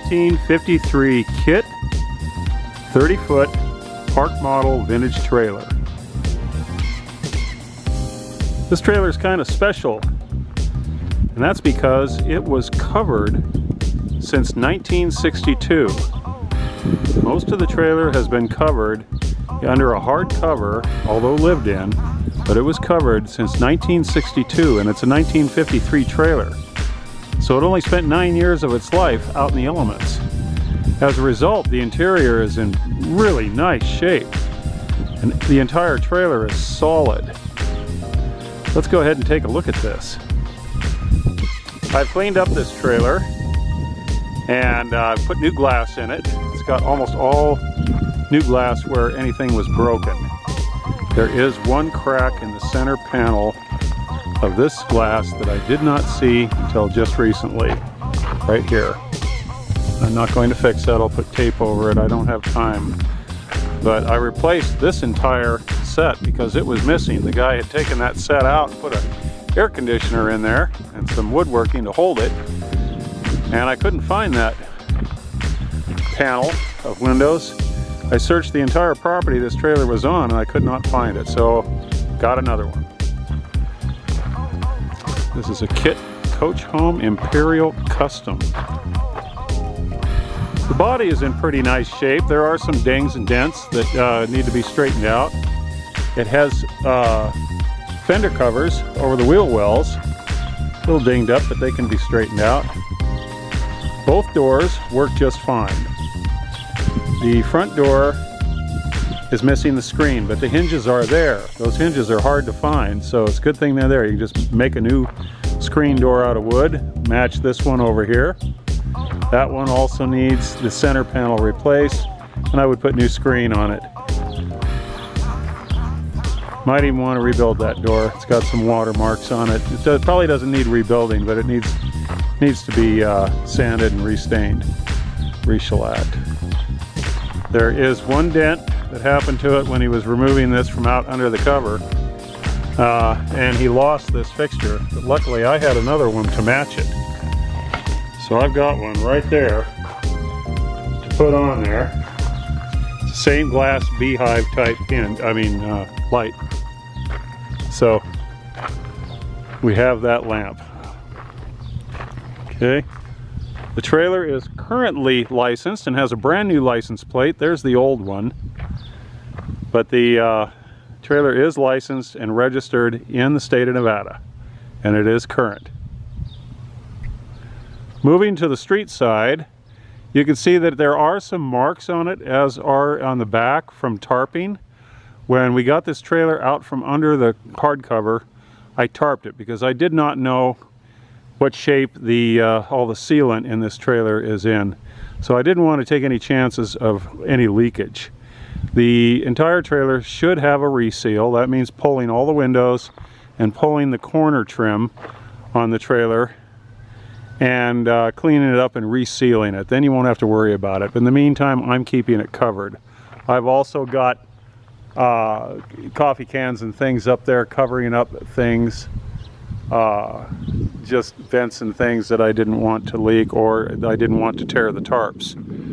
1953 Kit 30-foot park model vintage trailer. This trailer is kind of special, and that's because it was covered since 1962. Most of the trailer has been covered under a hard cover, although lived in, but it was covered since 1962, and it's a 1953 trailer. So it only spent 9 years of its life out in the elements. As a result, the interior is in really nice shape, and the entire trailer is solid. Let's go ahead and take a look at this. I've cleaned up this trailer and put new glass in it. It's got almost all new glass where anything was broken. There is one crack in the center panel of this glass that I did not see until just recently, right here. I'm not going to fix that, I'll put tape over it, I don't have time. But I replaced this entire set because it was missing. The guy had taken that set out and put an air conditioner in there and some woodworking to hold it, and I couldn't find that panel of windows. I searched the entire property this trailer was on and I could not find it, so got another one. This is a Kit Coach Home Imperial Custom. The body is in pretty nice shape. There are some dings and dents that need to be straightened out. It has fender covers over the wheel wells, a little dinged up, but they can be straightened out. Both doors work just fine. The front door is missing the screen, but the hinges are there. Those hinges are hard to find, so it's a good thing they're there. You can just make a new screen door out of wood, match this one over here. That one also needs the center panel replaced, and I would put new screen on it. Might even want to rebuild that door. It's got some watermarks on it. It probably doesn't need rebuilding, but it needs to be sanded and restained, re-shellacked. There is one dent that happened to it when he was removing this from out under the cover, and he lost this fixture, but luckily I had another one to match it. So I've got one right there to put on there. It's the same glass beehive type light. So we have that lamp. Okay. The trailer is currently licensed and has a brand new license plate. There's the old one. But the trailer is licensed and registered in the state of Nevada, and it is current. Moving to the street side, you can see that there are some marks on it, as are on the back from tarping. When we got this trailer out from under the hardcover, I tarped it because I did not know what shape all the sealant in this trailer is in. So I didn't want to take any chances of any leakage. The entire trailer should have a reseal. That means pulling all the windows and pulling the corner trim on the trailer and cleaning it up and resealing it. Then you won't have to worry about it. But in the meantime, I'm keeping it covered. I've also got coffee cans and things up there covering up things, just vents and things that I didn't want to leak or I didn't want to tear the tarps.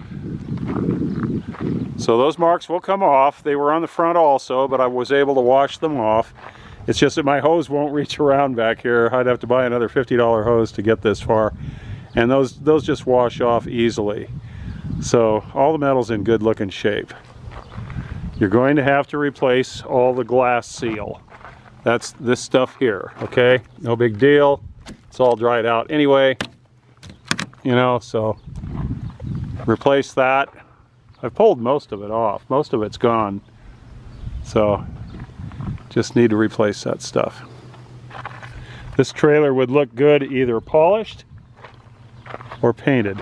So those marks will come off. They were on the front also, but I was able to wash them off. It's just that my hose won't reach around back here. I'd have to buy another $50 hose to get this far, and those just wash off easily. So all the metal's in good looking shape. You're going to have to replace all the glass seal. That's this stuff here, okay? No big deal. It's all dried out anyway, you know, so replace that. I've pulled most of it off. Most of it's gone. So just need to replace that stuff. This trailer would look good either polished or painted.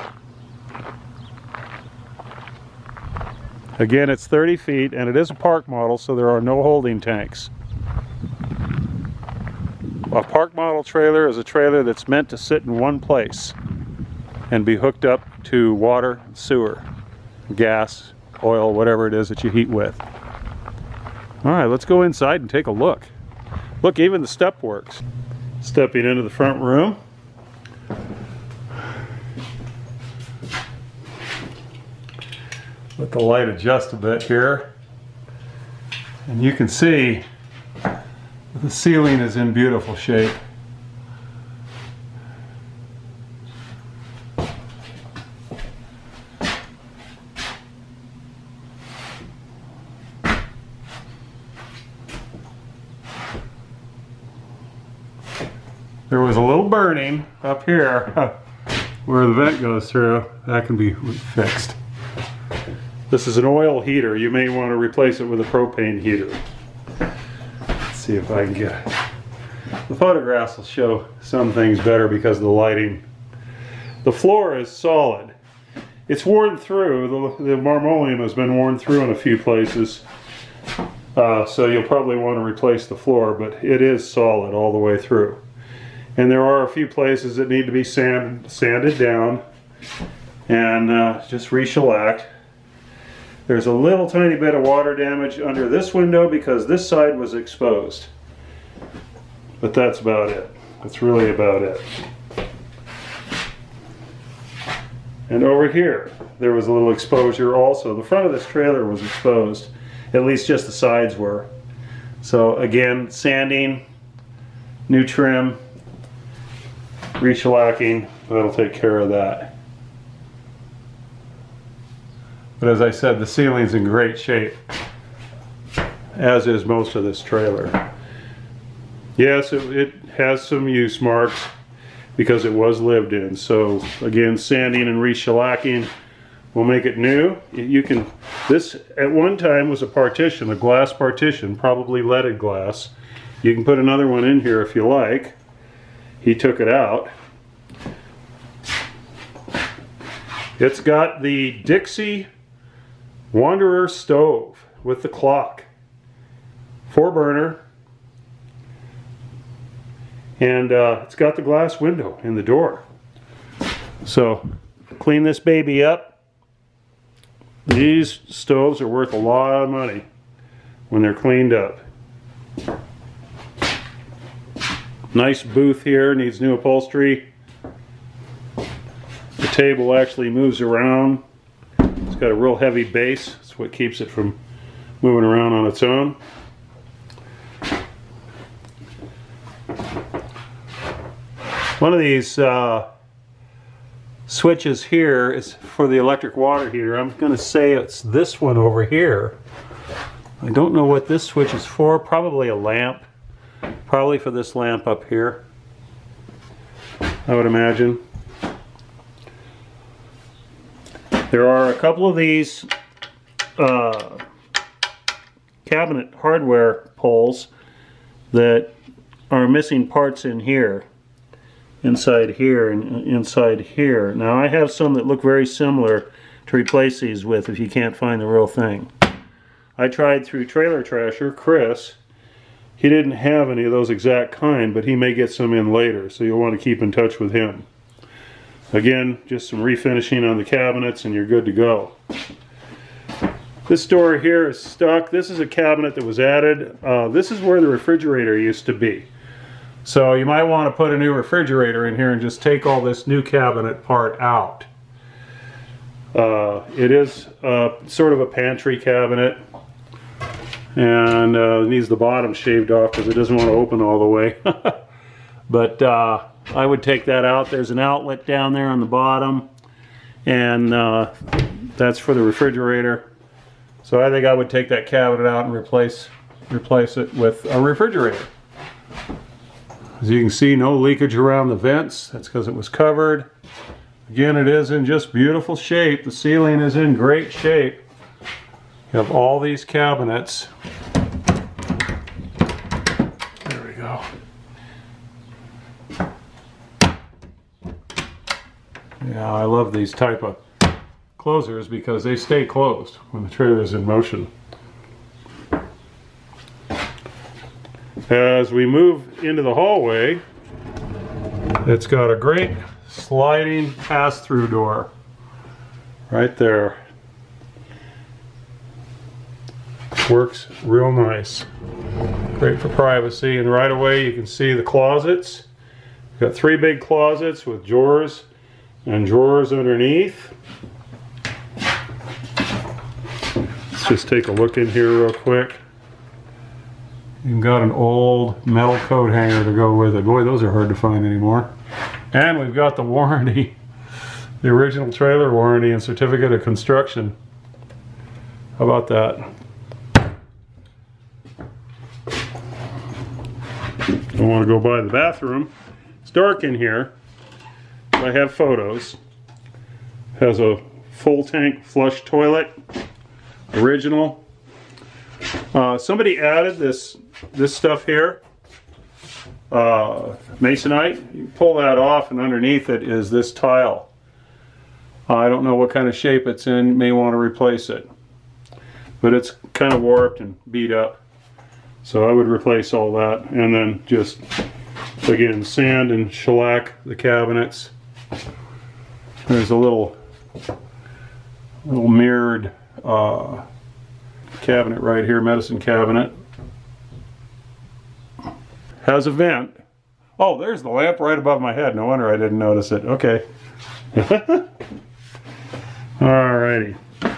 Again, it's 30 feet and it is a park model, so there are no holding tanks. A park model trailer is a trailer that's meant to sit in one place and be hooked up to water, sewer, gas, oil, whatever it is that you heat with. All right, let's go inside and take a look. Look, even the step works. Stepping into the front room. Let the light adjust a bit here. And you can see the ceiling is in beautiful shape. There was a little burning up here where the vent goes through. That can be fixed. This is an oil heater. You may want to replace it with a propane heater. Let's see if I can get it. The photographs will show some things better because of the lighting. The floor is solid. It's worn through. The marmoleum has been worn through in a few places. So you'll probably want to replace the floor, but it is solid all the way through. And there are a few places that need to be sanded down and just re-shellacked. There's a little tiny bit of water damage under this window because this side was exposed. But that's about it. That's really about it. And over here, there was a little exposure also. The front of this trailer was exposed. At least just the sides were. So again, sanding, new trim, re-shellacking, that'll take care of that. But as I said, the ceiling's in great shape, as is most of this trailer. Yes, it has some use marks because it was lived in. So again, sanding and re-shellacking will make it new. This at one time was a partition, a glass partition, probably leaded glass. You can put another one in here if you like. He took it out. It's got the Dixie Wanderer stove with the clock. 4-burner. And it's got the glass window in the door. So clean this baby up. These stoves are worth a lot of money when they're cleaned up. Nice booth here, needs new upholstery. The table actually moves around. It's got a real heavy base. That's what keeps it from moving around on its own. One of these switches here is for the electric water heater. I'm going to say it's this one over here. I don't know what this switch is for. Probably a lamp. Probably for this lamp up here, I would imagine. There are a couple of these cabinet hardware poles that are missing parts in here, inside here and inside here. Now I have some that look very similar to replace these with if you can't find the real thing. I tried through Trailer Trasher, Chris. He didn't have any of those exact kind, but he may get some in later, so you'll want to keep in touch with him. Again, just some refinishing on the cabinets and you're good to go. This door here is stuck. This is a cabinet that was added. This is where the refrigerator used to be. So you might want to put a new refrigerator in here and just take all this new cabinet part out. It is sort of a pantry cabinet. And needs the bottom shaved off because it doesn't want to open all the way. But I would take that out. There's an outlet down there on the bottom, and that's for the refrigerator. So I think I would take that cabinet out and replace it with a refrigerator. As you can see, no leakage around the vents. That's because it was covered. Again, it is in just beautiful shape. The ceiling is in great shape. You have all these cabinets. There we go. Yeah, I love these type of closers because they stay closed when the trailer is in motion. As we move into the hallway, it's got a great sliding pass-through door right there. Works real nice. Great for privacy, and right away you can see the closets. We've got 3 big closets with drawers and drawers underneath. Let's just take a look in here real quick. You've got an old metal coat hanger to go with it. Boy, those are hard to find anymore. And we've got the warranty, the original trailer warranty and certificate of construction. How about that? I want to go by the bathroom. It's dark in here. I have photos. Has a full tank flush toilet, original. Somebody added this stuff here, masonite. You pull that off, and underneath it is this tile. I don't know what kind of shape it's in. You may want to replace it, but it's kind of warped and beat up. So I would replace all that, and then just again sand and shellac the cabinets. There's a little mirrored cabinet right here, medicine cabinet. Has a vent. Oh, there's the lamp right above my head. No wonder I didn't notice it. Okay. Alrighty.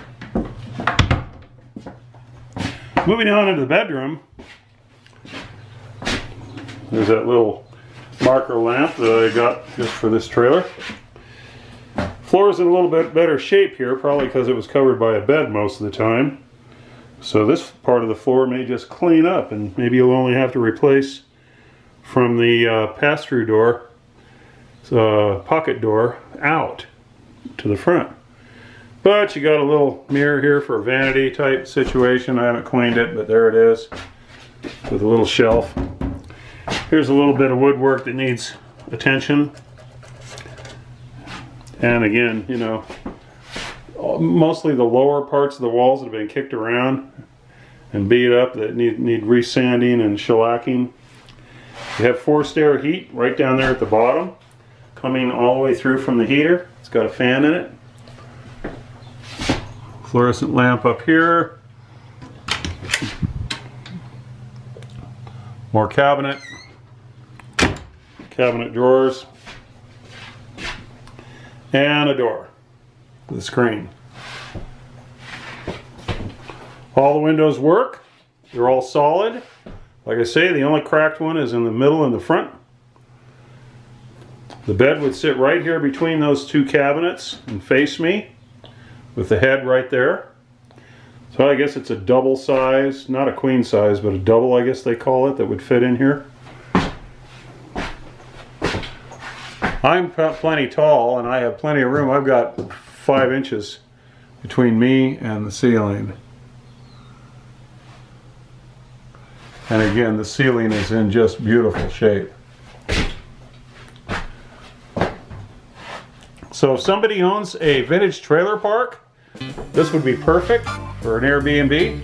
Moving on into the bedroom. There's that little marker lamp that I got just for this trailer. Floor's in a little bit better shape here, probably because it was covered by a bed most of the time. So this part of the floor may just clean up, and maybe you'll only have to replace from the pass-through door, pocket door, out to the front. But you got a little mirror here for a vanity type situation. I haven't cleaned it, but there it is with a little shelf. Here's a little bit of woodwork that needs attention. And again, you know, mostly the lower parts of the walls that have been kicked around and beat up that need resanding and shellacking. You have forced air heat right down there at the bottom, coming all the way through from the heater. It's got a fan in it. Fluorescent lamp up here. More cabinet drawers, and a door with a screen. All the windows work. They're all solid. Like I say, the only cracked one is in the middle and the front. The bed would sit right here between those two cabinets and face me with the head right there. So I guess it's a double size, not a queen size, but a double, I guess they call it, that would fit in here. I'm plenty tall and I have plenty of room. I've got 5 inches between me and the ceiling. And again, the ceiling is in just beautiful shape. So if somebody owns a vintage trailer park, this would be perfect for an Airbnb.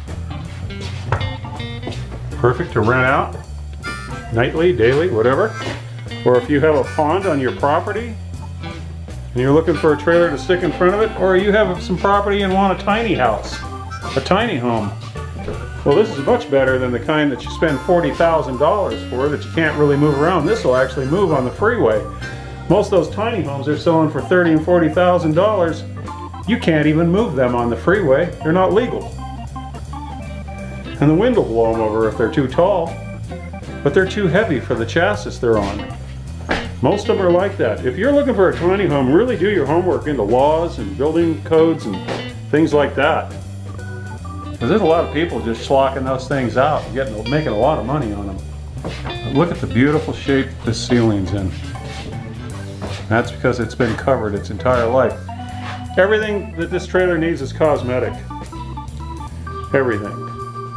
Perfect to rent out nightly, daily, whatever. Or if you have a pond on your property and you're looking for a trailer to stick in front of it, or you have some property and want a tiny house, a tiny home. Well, this is much better than the kind that you spend $40,000 for that you can't really move around. This will actually move on the freeway. Most of those tiny homes they're selling for $30,000 and $40,000. You can't even move them on the freeway. They're not legal. And the wind will blow them over if they're too tall. But they're too heavy for the chassis they're on. Most of them are like that. If you're looking for a tiny home, really do your homework into laws and building codes and things like that. Because there's a lot of people just schlocking those things out and making a lot of money on them. But look at the beautiful shape this ceiling's in. That's because it's been covered its entire life. Everything that this trailer needs is cosmetic. Everything.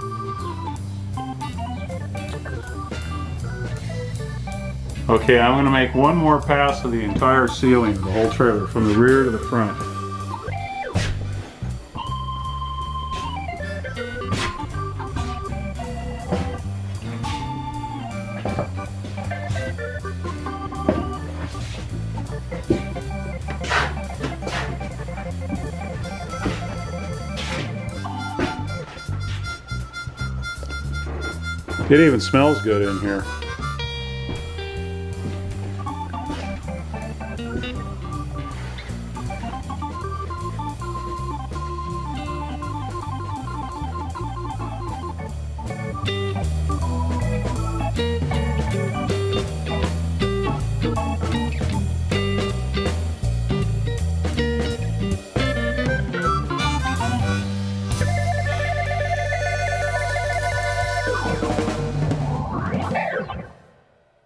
Okay, I'm going to make one more pass of the entire ceiling of the whole trailer, from the rear to the front. It even smells good in here.